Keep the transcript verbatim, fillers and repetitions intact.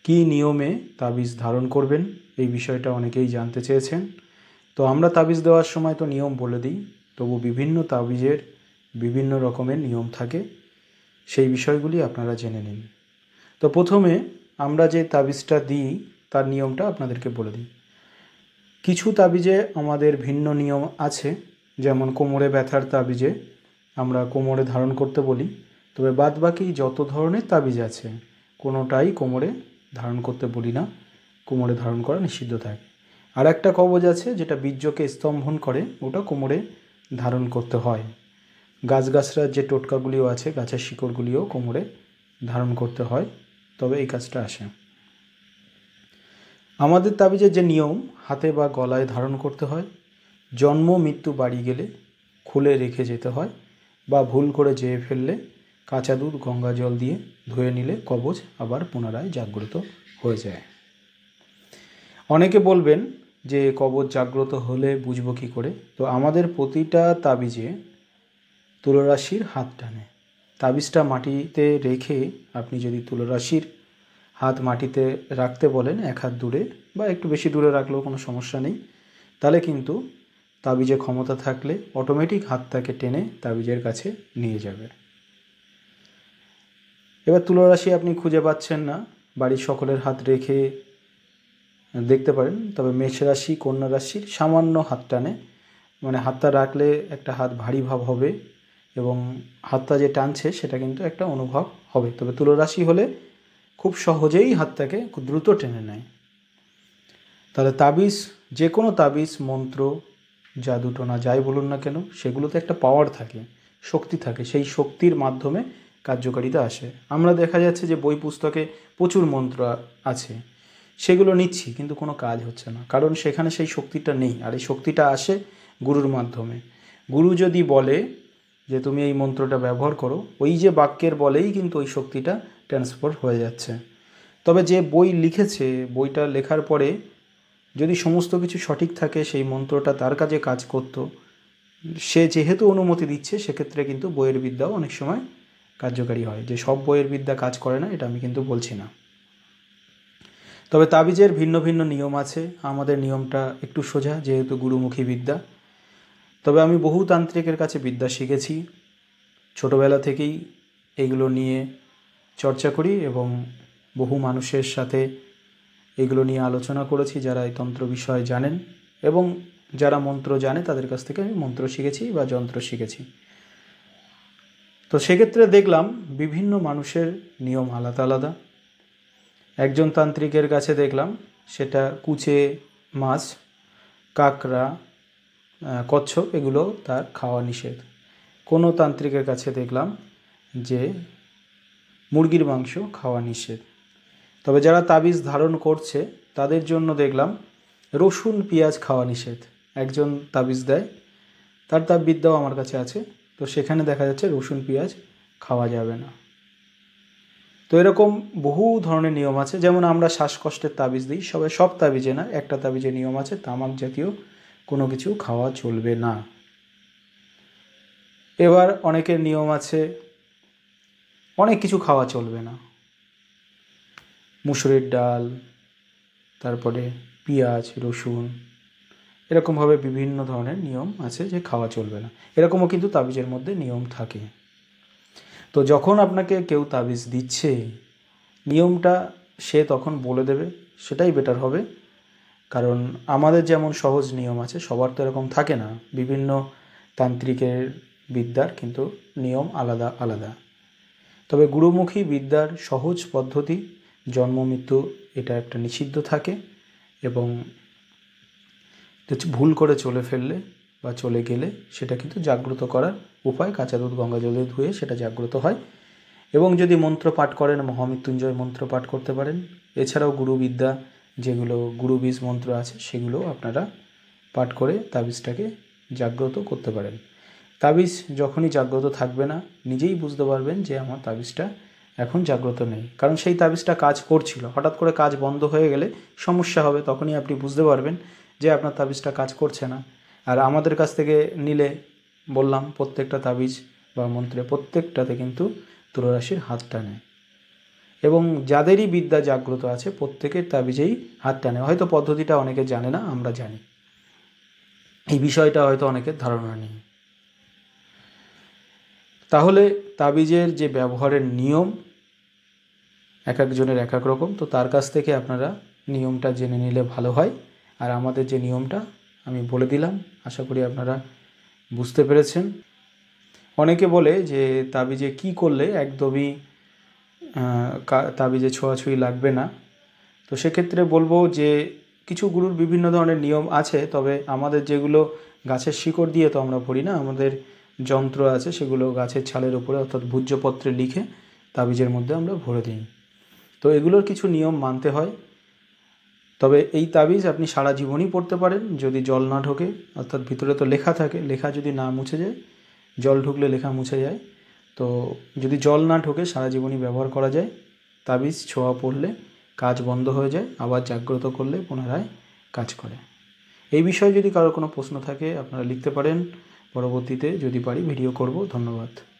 কী নিয়মে তাবিজ ধারণ করবেন এই বিষয়টা অনেকেই জানতে চেয়েছেন। তো আমরা তাবিজ দেওয়ার সময় তো নিয়ম বলে দিই, তবু বিভিন্ন তাবিজের বিভিন্ন রকমের নিয়ম থাকে, সেই বিষয়গুলি আপনারা জেনে নিন। তো প্রথমে আমরা যে তাবিজটা দিই তার নিয়মটা আপনাদেরকে বলে দিই। কিছু তাবিজে আমাদের ভিন্ন নিয়ম আছে, যেমন কোমরে ব্যথার তাবিজে আমরা কোমরে ধারণ করতে বলি, তবে বাদবাকি যত ধরনের তাবিজ আছে কোনোটাই কোমরে ধারণ করতে বলি না, কোমরে ধারণ করা নিষিদ্ধ থাকে। আর একটা কবজ আছে যেটা বীর্যকে স্তম্ভন করে, ওটা কোমরে ধারণ করতে হয়। গাছগাছড়ার যে টোটকাগুলিও আছে, গাছের শিকড়গুলিও কোমরে ধারণ করতে হয়, তবে এই কাজটা আসে। আমাদের তাবিজের যে নিয়ম, হাতে বা গলায় ধারণ করতে হয়, জন্ম মৃত্যু বাড়ি গেলে খুলে রেখে যেতে হয়, বা ভুল করে যেয়ে ফেললে কাঁচা দুধ গঙ্গা জল দিয়ে ধুয়ে নিলে কবজ আবার পুনরায় জাগ্রত হয়ে যায়। অনেকে বলবেন যে কবজ জাগ্রত হলে বুঝবো কী করে? তো আমাদের প্রতিটা তাবিজে তুলারাশির হাত টানে। তাবিজটা মাটিতে রেখে আপনি যদি তুলারাশির হাত মাটিতে রাখতে বলেন এক হাত দূরে বা একটু বেশি দূরে রাখলেও কোনো সমস্যা নেই, তাহলে কিন্তু তাবিজে ক্ষমতা থাকলে অটোমেটিক হাতটাকে টেনে তাবিজের কাছে নিয়ে যাবে। এবার তুলারাশি আপনি খুঁজে পাচ্ছেন না, বাড়ির সকলের হাত রেখে দেখতে পারেন, তবে মেষ রাশি কন্যা রাশির সামান্য হাত টানে, মানে হাতটা রাখলে একটা হাত ভারী ভাব হবে এবং হাতটা যে টানছে সেটা কিন্তু একটা অনুভব হবে। তবে তুলারাশি হলে খুব সহজেই হাতটাকে খুব দ্রুত টেনে নেয়। তাহলে তাবিজ, যে কোনো তাবিজ, মন্ত্র, জাদুটোনা যাই বলুন না কেন, সেগুলোতে একটা পাওয়ার থাকে, শক্তি থাকে, সেই শক্তির মাধ্যমে কার্যকারিতা আসে। আমরা দেখা যাচ্ছে যে বই পুস্তকে প্রচুর মন্ত্র আছে, সেগুলো নিচ্ছি কিন্তু কোনো কাজ হচ্ছে না, কারণ সেখানে সেই শক্তিটা নেই। আর এই শক্তিটা আসে গুরুর মাধ্যমে। গুরু যদি বলে যে তুমি এই মন্ত্রটা ব্যবহার করো, ওই যে বাক্যের বলেই কিন্তু ওই শক্তিটা ট্রান্সফার হয়ে যাচ্ছে। তবে যে বই লিখেছে, বইটা লেখার পরে যদি সমস্ত কিছু সঠিক থাকে, সেই মন্ত্রটা তার কাজে কাজ করতো, সে যেহেতু অনুমতি দিচ্ছে, সেক্ষেত্রে কিন্তু বইয়ের বিদ্যাও অনেক সময় কার্যকারী হয়। যে সব বইয়ের বিদ্যা কাজ করে না, এটা আমি কিন্তু বলছি না। তবে তাবিজের ভিন্ন ভিন্ন নিয়ম আছে। আমাদের নিয়মটা একটু সোজা, যেহেতু গুরুমুখী বিদ্যা। তবে আমি বহু তান্ত্রিকের কাছে বিদ্যা শিখেছি, ছোটোবেলা থেকেই এগুলো নিয়ে চর্চা করি এবং বহু মানুষের সাথে এগুলো নিয়ে আলোচনা করেছি যারা এই তন্ত্র বিষয়ে জানেন, এবং যারা মন্ত্র জানে তাদের কাছ থেকে আমি মন্ত্র শিখেছি বা যন্ত্র শিখেছি। তো সেক্ষেত্রে দেখলাম বিভিন্ন মানুষের নিয়ম আলাদা আলাদা। একজন তান্ত্রিকের কাছে দেখলাম সেটা কুচে মাছ, কাঁকড়া, কচ্ছপ এগুলো তার খাওয়া নিষেধ। কোনো তান্ত্রিকের কাছে দেখলাম যে মুরগির মাংস খাওয়া নিষেধ। তবে যারা তাবিজ ধারণ করছে তাদের জন্য দেখলাম রসুন পেঁয়াজ খাওয়া নিষেধ। একজন তাবিজ দেয়, তার তার বিদ্যাও আমার কাছে আছে, তো সেখানে দেখা যাচ্ছে রসুন পেঁয়াজ খাওয়া যাবে না। তো এরকম বহু ধরনের নিয়ম আছে। যেমন আমরা শ্বাসকষ্টের তাবিজ দিই, সবাই সব তাবিজে না, একটা তাবিজে নিয়ম আছে, তামাক জাতীয় কোনো কিছু খাওয়া চলবে না। এবার অনেকের নিয়ম আছে অনেক কিছু খাওয়া চলবে না, মুসুরির ডাল, তারপরে পেঁয়াজ, রসুন, এরকমভাবে বিভিন্ন ধরনের নিয়ম আছে যে খাওয়া চলবে না। এরকমও কিন্তু তাবিজের মধ্যে নিয়ম থাকে। তো যখন আপনাকে কেউ তাবিজ দিচ্ছে, নিয়মটা সে তখন বলে দেবে, সেটাই বেটার হবে। কারণ আমাদের যেমন সহজ নিয়ম আছে, সবার তো এরকম থাকে না। বিভিন্ন তান্ত্রিকের বিদ্যার কিন্তু নিয়ম আলাদা আলাদা। তবে গুরুমুখী বিদ্যার সহজ পদ্ধতি, জন্ম মৃত্যু এটা একটা নিষিদ্ধ থাকে, এবং ভুল করে চলে ফেললে বা চলে গেলে সেটা কিন্তু জাগ্রত করার উপায়, কাঁচা দুধ গঙ্গা জলে ধুয়ে সেটা জাগ্রত হয়। এবং যদি মন্ত্র পাঠ করেন, মহামৃত্যুঞ্জয় মন্ত্র পাঠ করতে পারেন। এছাড়াও গুরুবিদ্যা যেগুলো গুরুবীজ মন্ত্র আছে সেগুলো আপনারা পাঠ করে তাবিজটাকে জাগ্রত করতে পারেন। তাবিজ যখনই জাগ্রত থাকবে না, নিজেই বুঝতে পারবেন যে আমার তাবিজটা এখন জাগ্রত নেই, কারণ সেই তাবিজটা কাজ করছিল, হঠাৎ করে কাজ বন্ধ হয়ে গেলে সমস্যা হবে। তখনই আপনি বুঝতে পারবেন যে আপনার তাবিজটা কাজ করছে না। আর আমাদের কাছ থেকে নিলে, বললাম প্রত্যেকটা তাবিজ বা মন্ত্রে প্রত্যেকটাতে কিন্তু তুলারাশির হাত টানে। এবং যাদেরই বিদ্যা জাগ্রত আছে প্রত্যেকের তাবিজেই হাত টানে। হয়তো পদ্ধতিটা অনেকে জানে না, আমরা জানি, এই বিষয়টা হয়তো অনেকের ধারণা নেই। তাহলে তাবিজের যে ব্যবহারের নিয়ম এক একজনের এক এক রকম, তো তার কাছ থেকে আপনারা নিয়মটা জেনে নিলে ভালো হয়। আর আমাদের যে নিয়মটা আমি বলে দিলাম, আশা করি আপনারা বুঝতে পেরেছেন। অনেকে বলে যে তাবিজে কি করলে একদমই তাবিজে ছোঁয়াছুঁয়ি লাগবে না। তো সেক্ষেত্রে বলবো যে কিছু গুরুর বিভিন্ন ধরনের নিয়ম আছে, তবে আমাদের যেগুলো গাছের শিকড় দিয়ে তো আমরা পড়ি না, আমাদের যন্ত্র আছে, সেগুলো গাছের ছালের উপরে অর্থাৎ ভূর্জপত্রে লিখে তাবিজের মধ্যে আমরা ভরে দিই। তো এগুলোর কিছু নিয়ম মানতে হয়। তবে এই তাবিজ আপনি সারা জীবনই পড়তে পারেন যদি জল না ঢোকে, অর্থাৎ ভিতরে তো লেখা থাকে, লেখা যদি না মুছে যায়, জল ঢুকলে লেখা মুছে যায়, তো যদি জল না ঢোকে সারা জীবনই ব্যবহার করা যায়। তাবিজ ছোঁয়া পড়লে কাজ বন্ধ হয়ে যায়, আবার জাগ্রত করলে পুনরায় কাজ করে। এই বিষয়ে যদি কারোর কোনো প্রশ্ন থাকে আপনারা লিখতে পারেন, পরবর্তীতে যদি পারি ভিডিও করব। ধন্যবাদ।